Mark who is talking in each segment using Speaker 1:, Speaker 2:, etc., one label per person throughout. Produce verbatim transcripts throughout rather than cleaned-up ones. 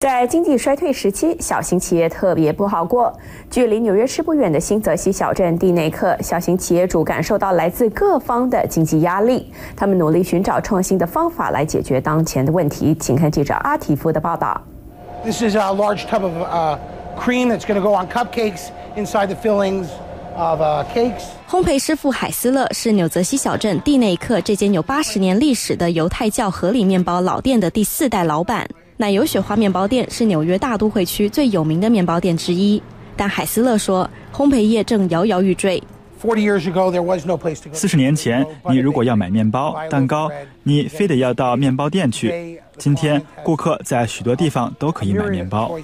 Speaker 1: 在经济衰退时期，小型企业特别不好过。距离纽约市不远的新泽西小镇蒂内克，小型企业主感受到来自各方的经济压力，他们努力寻找创新的方法来解决当前的问题。请看记者阿提夫的报道。
Speaker 2: This is a large tub of uh, cream that's going to go on cupcakes inside the fillings of uh, cakes.
Speaker 3: 烘焙师傅海斯勒是纽泽西小镇蒂内克这间有八十年历史的犹太教合理面包老店的第四代老板。奶油雪花面包店是纽约大都会区最有名的面包店之一，但海斯勒说，烘焙业正摇摇欲坠。
Speaker 4: 四十年前，你如果要买面包、蛋糕，你非得要到面包店去。今天，顾客在许多地方都可以买面包。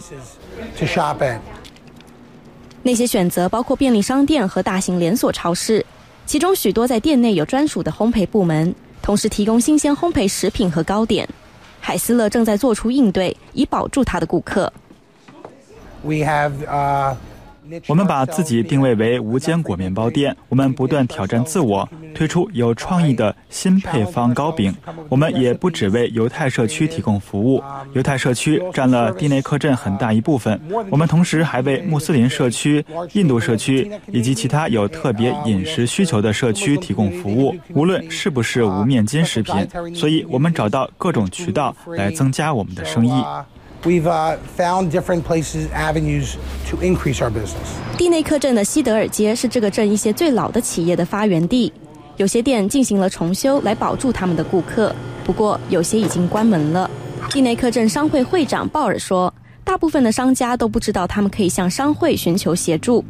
Speaker 3: 那些选择包括便利商店和大型连锁超市，其中许多在店内有专属的烘焙部门，同时提供新鲜烘焙食品和糕点。海斯勒正在做出应对，以保住他的顾客。
Speaker 2: We have, uh...
Speaker 4: 我们把自己定位为无坚果面包店，我们不断挑战自我，推出有创意的新配方糕饼。我们也不只为犹太社区提供服务，犹太社区占了蒂内克镇很大一部分。我们同时还为穆斯林社区、印度社区以及其他有特别饮食需求的社区提供服务，无论是不是无面筋食品。所以我们找到各种渠道来增加我们的生意。
Speaker 2: We've uh, found different places, avenues to increase our business.
Speaker 3: 蒂内克镇的西德尔街是这个镇一些最老的企业的发源地，有些店进行了重修来保住他们的顾客，不过有些已经关门了。蒂内克镇商会会长鲍尔说，大部分的商家都不知道他们可以向商会寻求协助。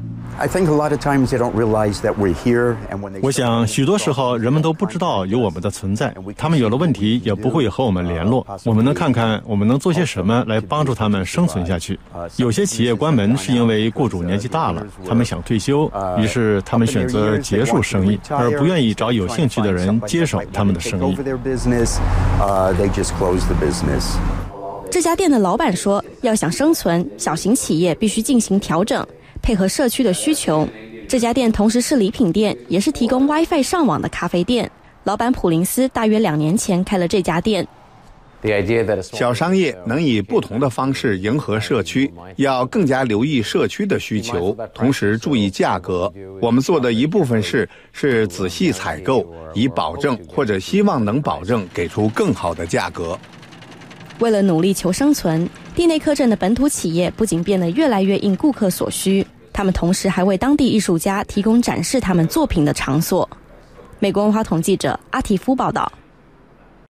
Speaker 5: 我想许多时候人们都不知道有我们的存在，他们有了问题也不会和我们联络。我们能看看我们能做些什么来帮助他们生存下去。有些企业关门是因为雇主年纪大了，他们想退休，于是他们选择结束生意，而不愿意找有兴趣的人接手他们的生意。
Speaker 3: 这家店的老板说，要想生存，小型企业必须进行调整，配合社区的需求。这家店同时是礼品店，也是提供 WiFi 上网的咖啡店。老板普林斯大约两年前开了这家店。
Speaker 6: 小商业能以不同的方式迎合社区，要更加留意社区的需求，同时注意价格。我们做的一部分事是仔细采购，以保证或者希望能保证给出更好的价格。
Speaker 3: 为了努力求生存，蒂内克镇的本土企业不仅变得越来越应顾客所需，他们同时还为当地艺术家提供展示他们作品的场所。美国文化统记者阿提夫报道。